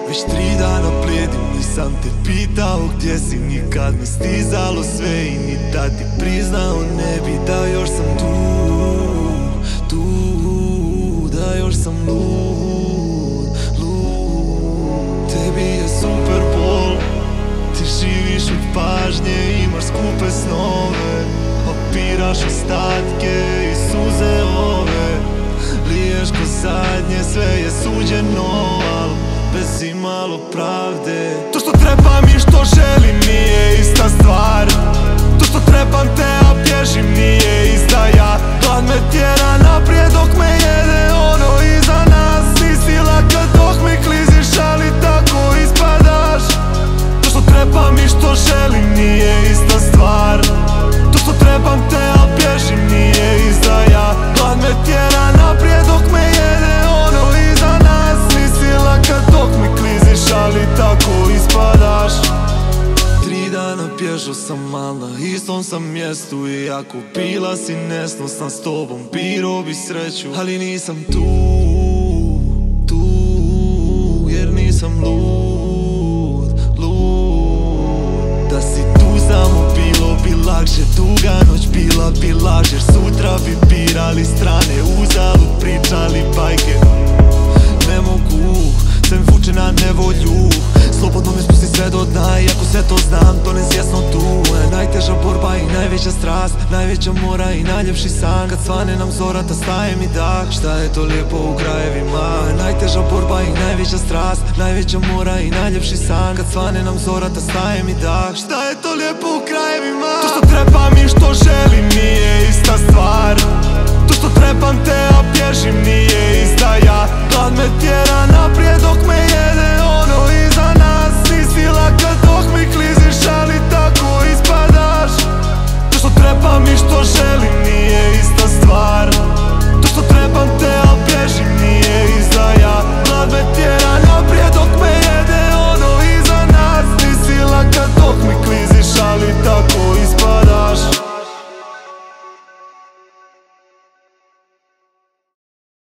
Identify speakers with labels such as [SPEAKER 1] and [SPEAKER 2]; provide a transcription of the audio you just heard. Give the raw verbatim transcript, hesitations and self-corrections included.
[SPEAKER 1] Već tri dana pledim, nisam te pitao gdje si. Nikad me stizalo sve i ni da ti priznao ne bi. Da još sam tu, tu, da još sam lud, lud. Tebi je Super Bowl, ti živiš od pažnje, imaš skupe snove, opiraš ostatke i suze ove. Liješ ko zadnje, sve je suđeno, al bez imalo pravde. To što trebam i što želim nije ista stvar. To što trebam te, a bježim nije izdaja. Glad me tjera naprijed dok me jede ono iza nas. Nisi laka dok mi kliziš, ali tako ispadaš. To što trebam i što želim nije ista stvar. To što trebam te, a bježim nije izdaja. Glad me tjera naprijed dok me jede ono iza nas. Nisi laka dok mi kliziš, ali tako ispadaš. Tri dana bježao sam, al na istom sam mjestu. Iako bila si nesnosna, s tobom biro bi sreću. Ali nisam tu, tu, jer nisam lud, lud. Da si tu samo bilo bi lakše, tuga noć bila bi laž. Jer sutra bi birali strane, uzalud pričali bajke. Ne mogu, sve mi vuče na nevolju. Slobodno me spusti sve do dna, iako sve to znam, to nesvjesno tu. Najteža borba i najveća strast, najveća mora i najljepši san. Kad svane nam zorata, staje mi dah. Šta je to lijepo u krajevima? Najteža borba i najveća strast, najveća mora i najljepši san. Kad svane nam zorata, staje mi dah. Šta je to lijepo u krajevima? To što trebam i što želim nije ista stvar.